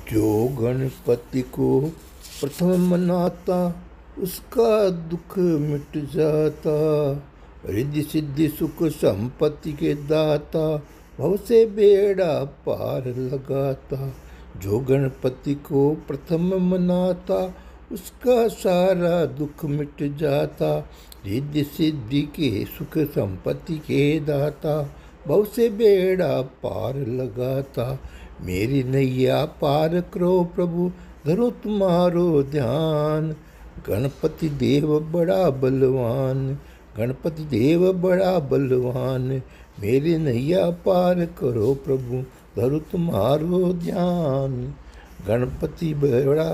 जो गणपति को प्रथम मनाता उसका दुख मिट जाता। रिद्धि सिद्धि सुख संपत्ति के दाता भव से बेड़ा पार लगाता। जो गणपति को प्रथम मनाता उसका सारा दुख मिट जाता। रिद्धि सिद्धि के सुख संपत्ति के दाता भव से बेड़ा पार लगाता। मेरी नैया पार करो प्रभु धरो तुम्हारो ध्यान। गणपति देव बड़ा बलवान, गणपति देव बड़ा बलवान। मेरी नैया पार करो प्रभु धरो तुम्हारो ध्यान। गणपति बड़ा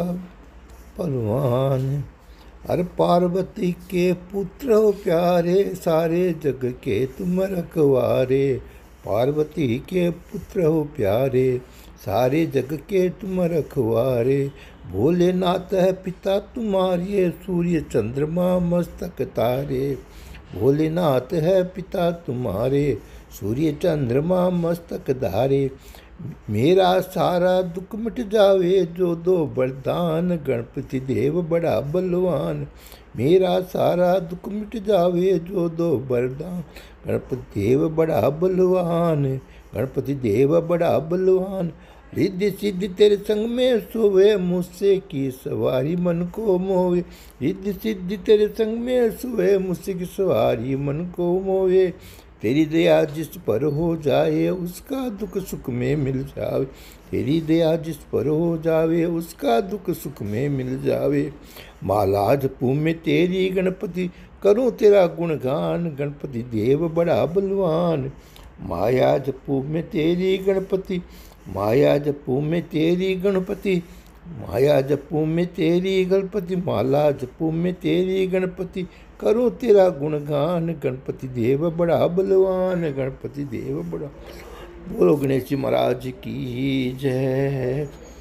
बलवान। अरे पार्वती के पुत्र हो प्यारे सारे जग के तुम रखवारे। पार्वती के पुत्र हो प्यारे सारे जग के तुम रखवारे। भोलेनाथ है पिता तुम्हारे सूर्य चंद्रमा मस्तक तारे। भोलेनाथ है पिता तुम्हारे सूर्य चंद्रमा मस्तक धारे। मेरा सारा दुख मिट जावे जो दो वरदान। गणपति देव बड़ा बलवान। मेरा सारा दुख मिट जावे जो दो वरदान। गणपति देव बड़ा बलवान, गणपति देव बड़ा बलवान। रिद्धि सिद्धि तेरे संग में सोवे मुझसे की सवारी मन को मोहे। रिद्धि सिद्धि तेरे संग में सोवे मुझसे की सवारी मन को मोहे। तेरी दया जिस पर हो जाए उसका दुख सुख में मिल जावे। तेरी दया जिस पर हो जावे उसका दुख सुख में मिल जावे। माला जपू में तेरी गणपति करूं तेरा गुणगान। गणपति देव बड़ा बलवान। माया जपू में तेरी गणपति, माया जपू में तेरी गणपति, माया जपू में तेरी गणपति। माला जपू में तेरी गणपति करो तेरा गुणगान। गणपति देव बड़ा बलवान, गणपति देव बड़ा। बोलो गणेश जी महाराज की जय।